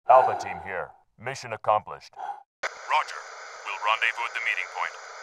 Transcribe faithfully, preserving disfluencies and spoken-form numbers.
Alpha team here. Mission accomplished. Roger. We'll rendezvous at the meeting point.